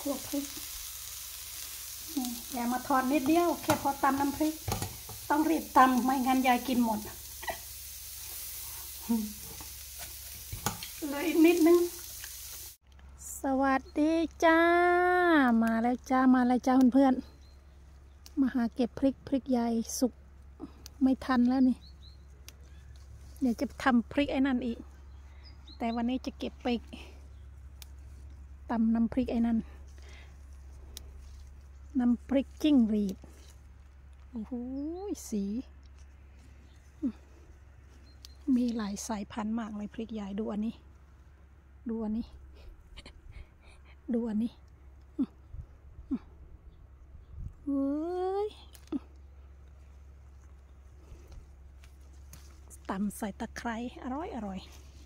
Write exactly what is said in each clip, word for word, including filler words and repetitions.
คั่วพริกนี่อย่ามาทอดนิดเดียวแค่พอตำน้ำพริกต้องรีบตำไม่งั้นยายกินหมดเลยอีกนิดนึงสวัสดีจ้ามาแล้วจ้ามาแล้วจ้าเพื่อนๆมาหาเก็บพริกพริกใหญ่สุกไม่ทันแล้วนี่เดี๋ยวจะทำพริกไอ้นั่นอีกแต่วันนี้จะเก็บไปตำน้ำพริกไอ้นั่นน้ำพริกจิ้งหรีดโอ้โหสีมีหลายสายพันธุ์มากเลยพริกใหญ่ดูอันนี้ดูอันนี้ดูอันนี้เฮ้ยตำใส่ตะไคร้อร่อยอร่อย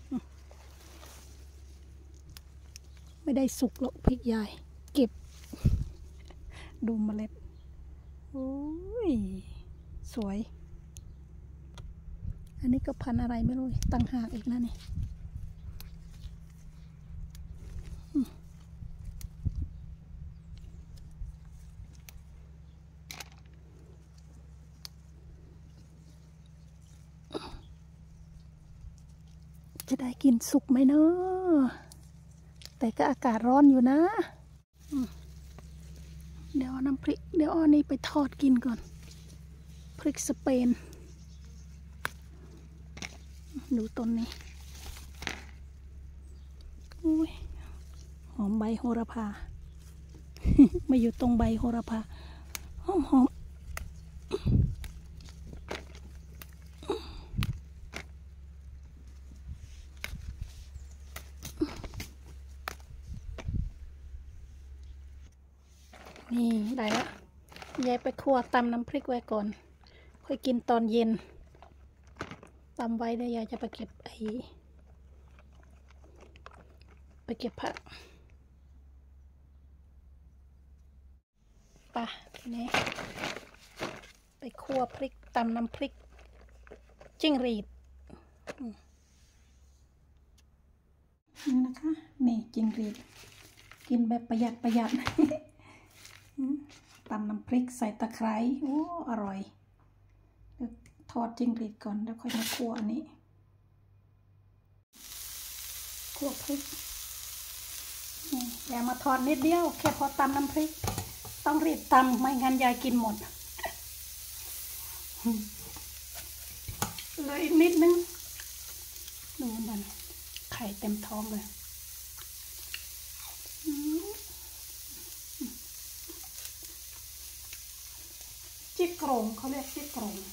ไม่ได้สุกหรอกพริกใหญ่เก็บดูเมล็ดโอ้ยสวยอันนี้ก็พันอะไรไม่รู้ตั้งหากอีกนะนี่จะได้กินสุกไหมเนาะแต่ก็อากาศร้อนอยู่นะเดี๋ยวน้ำพริกเดี๋ยวเอานี้ไปทอดกินก่อนพริกสเปนดูต้นนี้อุ้ยหอมใบโหระพา มาอยู่ตรงใบโหระพาหอมหอมนี่ได้แล้วยายไปคั่วตำน้ำพริกไว้ก่อนค่อยกินตอนเย็นตำไว้ได้ยายจะไปเก็บไอ้ไปเก็บผักป่ะทีนี้ไปคั่วพริกตำน้ำพริกจิ้งหรีดนี่นะคะนี่จิ้งหรีดกินแบบประหยัดประหยัดตำน้ำพริกใส่ตะไคร้โอ้อร่อยเดี๋ยวทอดจิ้งหรีดก่อนแล้วค่อยมาคั่วอันนี้คั่วพริกนี่อย่ามาทอดนิดเดียวแค่พอตำน้ำพริกต้องรีบตำไม่งั้นยายกินหมดเลยอีกนิดนึงดูมันไข่เต็มท้องเลยจิ๊กโกรงเขาเรียกจิ๊กโกรง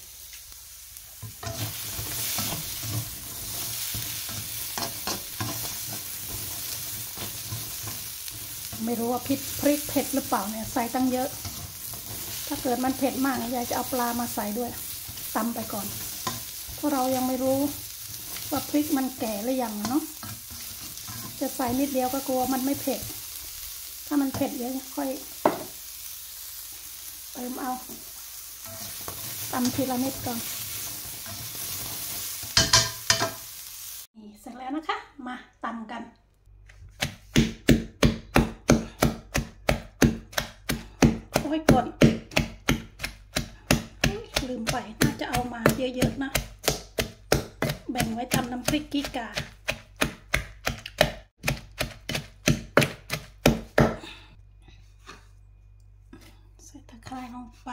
ไม่รู้ว่าพริกพริกเผ็ดหรือเปล่าเนี่ยใส่ตั้งเยอะถ้าเกิดมันเผ็ดมากยายจะเอาปลามาใส่ด้วยตำไปก่อนเพราะเรายังไม่รู้ว่าพริกมันแก่หรือยังเนาะจะใส่นิดเดียวก็กลัวมันไม่เผ็ดถ้ามันเผ็ดเดี๋ยวค่อยเติมเอาตำทีละนิดก่อนนี่เสร็จแล้วนะคะมาตำกันโอ้ยก่อนลืมไปน่าจะเอามาเยอะๆนะแบ่งไว้ทำน้ำพริกกี้กาใส่ตะไคร้ลงไป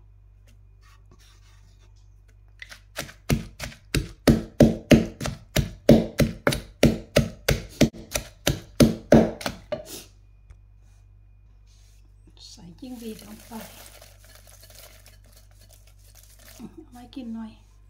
ใส่จิ้งหรีดลงไปเอาไว้กินหน่อย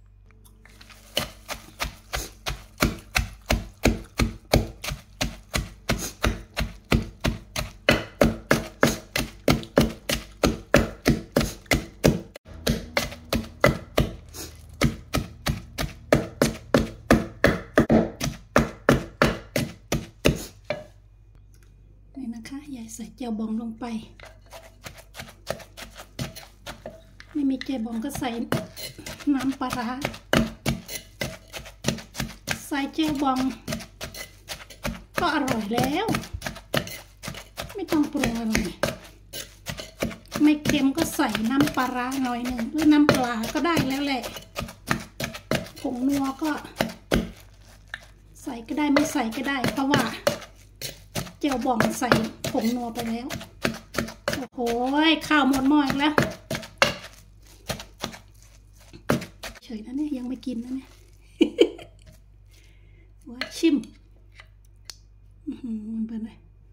นี่นะคะยายใส่เจียวบองลงไปไม่มีเจียวบองก็ใส่น้ำปลาร้าใส่เจียวบองก็อร่อยแล้วไม่ต้องปรุงหน่อยไม่เค็มก็ใส่น้ำปลาร้าหน่อยหนึ่งหรือน้ำปลาก็ได้แล้วแหละผงนัวก็ใส่ก็ได้ไม่ใส่ก็ได้เพราะว่าเจียวบ่องใส่ผงนัวไปแล้วโอ้โหข้าวหมดหม้ออีกแล้วเฉยนะเนี่ยยังไม่กินนะเนี่ย ว่าชิมมันเป็นไง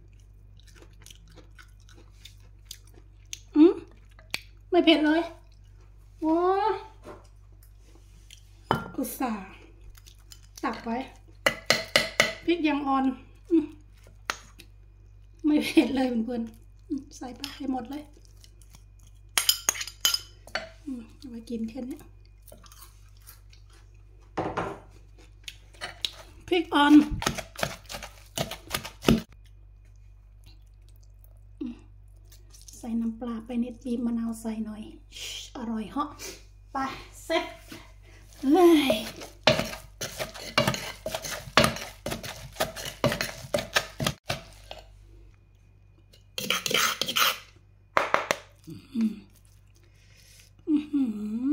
อืมไม่เผ็ดเลยโอ้อุตส่าห์ตักไว้พริกยังอ่อนไม่เผ็ดเลยเพื่อนๆใส่ไปให้หมดเลยเอาไว้กินแค่นี้พริกอ่อนใส่น้ำปลาไปนิดบีบมะนาวใส่หน่อยอร่อยเหาะไปเซ็ตเลยอืมอืม